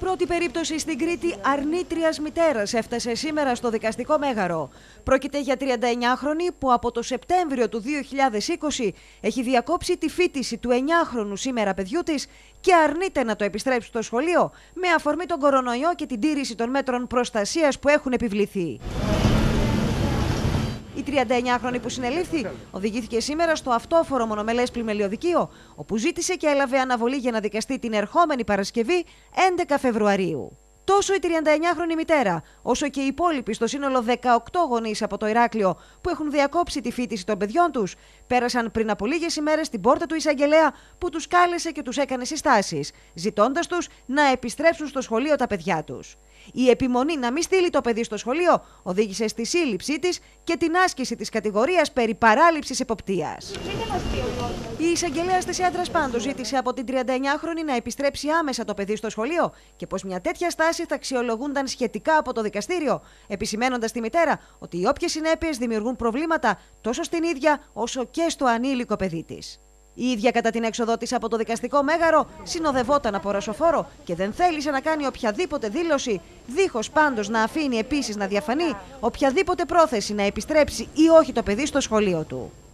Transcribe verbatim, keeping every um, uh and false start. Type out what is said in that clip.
Πρώτη περίπτωση στην Κρήτη αρνήτριας μητέρας έφτασε σήμερα στο δικαστικό μέγαρο. Πρόκειται για τριανταεννιάχρονη που από το Σεπτέμβριο του δύο χιλιάδες είκοσι έχει διακόψει τη φοιτηση του εννιάχρονου σήμερα παιδιού της και αρνείται να το επιστρέψει στο σχολείο με αφορμή τον κορονοϊό και την τήρηση των μέτρων προστασίας που έχουν επιβληθεί. Η τριανταεννιάχρονη που συνελήφθη οδηγήθηκε σήμερα στο αυτόφορο μονομελές πλημελιωδικείο, όπου ζήτησε και έλαβε αναβολή για να δικαστεί την ερχόμενη Παρασκευή έντεκα Φεβρουαρίου. Τόσο η τριανταεννιάχρονη μητέρα, όσο και οι υπόλοιποι στο σύνολο δεκαοκτώ γονείς από το Ηράκλειο που έχουν διακόψει τη φοιτηση των παιδιών τους, πέρασαν πριν από λίγες ημέρες στην πόρτα του εισαγγελέα που τους κάλεσε και τους έκανε συστάσεις, ζητώντας τους να επιστρέψουν στο σχολείο τα παιδιά τους. Η επιμονή να μην στείλει το παιδί στο σχολείο οδήγησε στη σύλληψή της και την άσκηση της κατηγορίας περί παράληψης εποπτείας. Η εισαγγελέας της Έντρας πάντως ζήτησε από την τριανταεννιάχρονη να επιστρέψει άμεσα το παιδί στο σχολείο και πως μια τέτοια στάση θα αξιολογούνταν σχετικά από το δικαστήριο, επισημένοντας τη μητέρα ότι οι όποιες συνέπειες δημιουργούν προβλήματα τόσο στην ίδια όσο και στο ανήλικο παιδί της. Η ίδια κατά την έξοδό της από το δικαστικό μέγαρο συνοδευόταν από ρασοφόρο και δεν θέλησε να κάνει οποιαδήποτε δήλωση, δίχως πάντως να αφήνει επίσης να διαφανεί οποιαδήποτε πρόθεση να επιστρέψει ή όχι το παιδί στο σχολείο του.